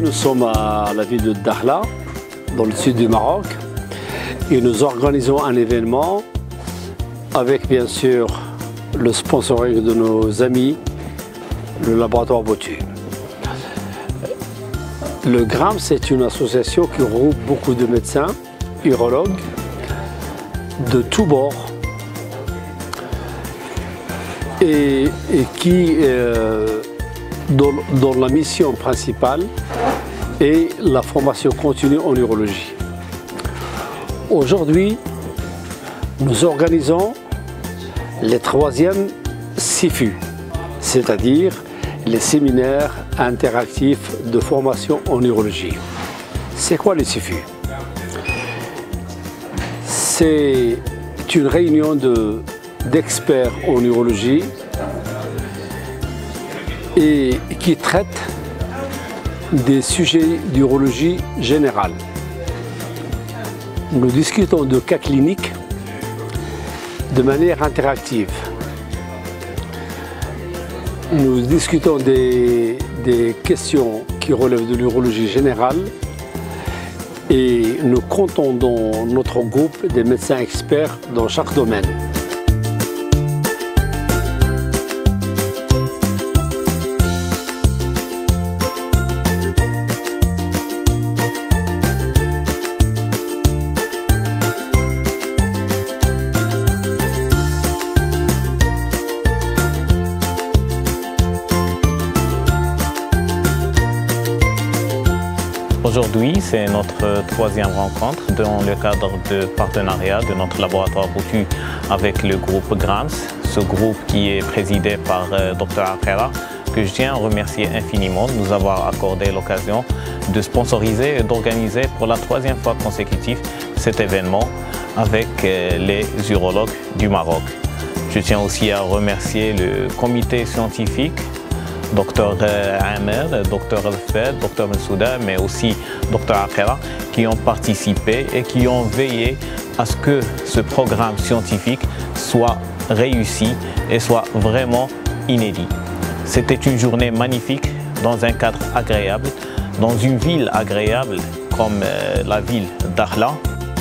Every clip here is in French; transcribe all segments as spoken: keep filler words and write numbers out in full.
Aujourd'hui, nous sommes à la ville de Dakhla, dans le sud du Maroc, et nous organisons un événement avec bien sûr le sponsoring de nos amis, le laboratoire Botu. Le GRAMS, c'est une association qui regroupe beaucoup de médecins, urologues, de tous bords, et, et qui, euh, dont, dont la mission principale est la formation continue en urologie. Aujourd'hui, nous organisons les troisièmes S I F U, c'est-à-dire les séminaires interactifs de formation en urologie. C'est quoi les S I F U? C'est une réunion d'experts en urologie et qui traite des sujets d'urologie générale. Nous discutons de cas cliniques de manière interactive. Nous discutons des, des questions qui relèvent de l'urologie générale et nous comptons dans notre groupe des médecins experts dans chaque domaine. Aujourd'hui, c'est notre troisième rencontre dans le cadre de partenariat de notre laboratoire Botu avec le groupe GRAMS, ce groupe qui est présidé par euh, Docteur Akhera, que je tiens à remercier infiniment de nous avoir accordé l'occasion de sponsoriser et d'organiser pour la troisième fois consécutive cet événement avec euh, les urologues du Maroc. Je tiens aussi à remercier le comité scientifique, Docteur Amer, Docteur Al-Fed, Docteur Mensouda, mais aussi Docteur Akhera, qui ont participé et qui ont veillé à ce que ce programme scientifique soit réussi et soit vraiment inédit. C'était une journée magnifique, dans un cadre agréable, dans une ville agréable comme euh, la ville d'Dakhla.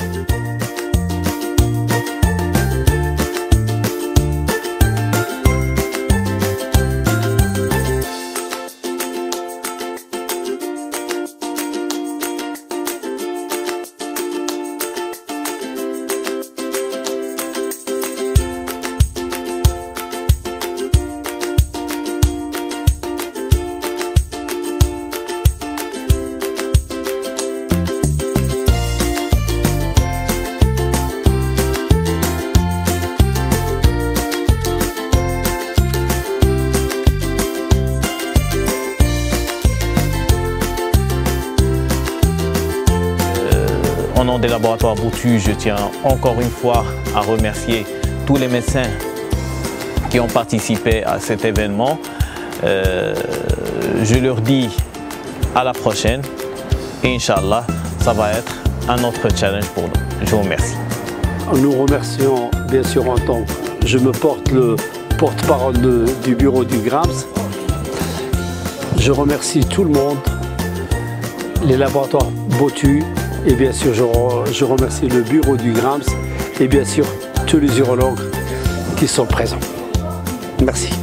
Au nom des laboratoires Botu, je tiens encore une fois à remercier tous les médecins qui ont participé à cet événement. Euh, je leur dis à la prochaine et Inch'Allah, ça va être un autre challenge pour nous. Je vous remercie. Nous remercions bien sûr en tant que je me porte le porte-parole du bureau du GRAMS. Je remercie tout le monde, les laboratoires Botu, et bien sûr je, je remercie le bureau du GRAMS et bien sûr tous les urologues qui sont présents. Merci.